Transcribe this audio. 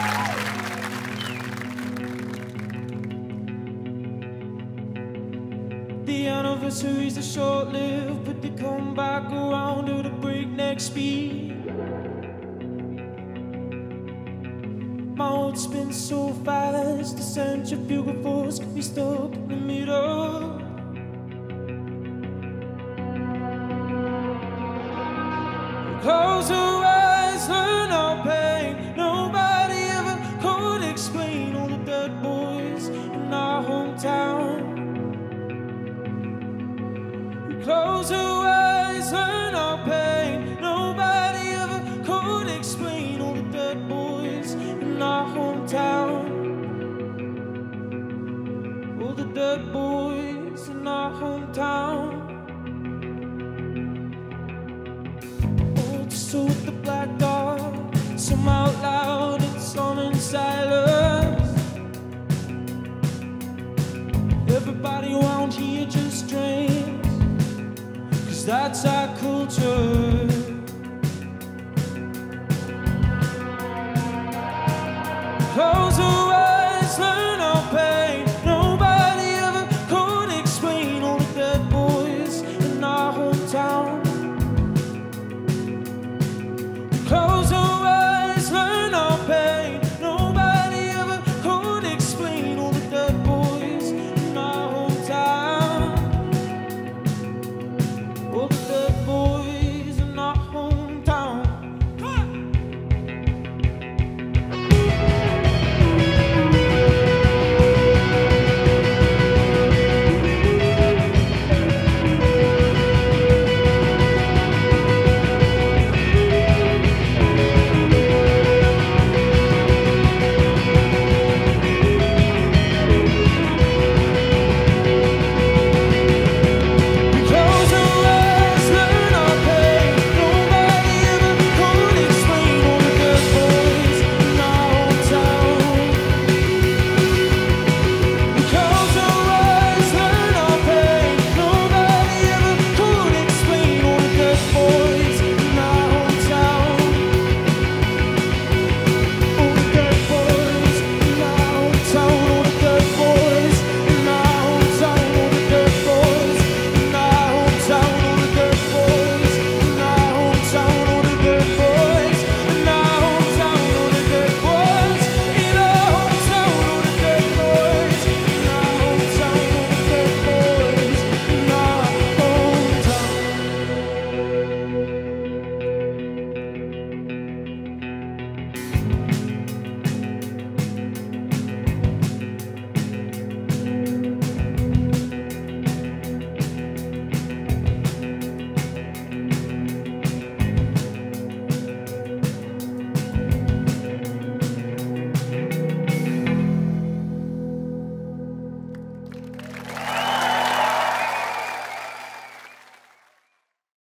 The anniversaries are short-lived, but they come back around at a breakneck speed. My heart spins so fast, the centrifugal force can be stuck in the middle. Close your eyes, learn our pain. Nobody ever could explain all the dead boys in our hometown. Close your eyes, learn our pain. Nobody ever could explain all the dead boys in our hometown. All the dead boys in our hometown. Oh, so with the black dog, some out loud and some in silence. Everybody around here just drinks, 'cause that's our culture.